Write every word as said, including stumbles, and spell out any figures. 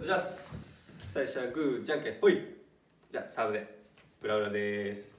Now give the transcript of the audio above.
じゃあ最初はグーじゃんけんほい。じゃあサーブで裏裏です。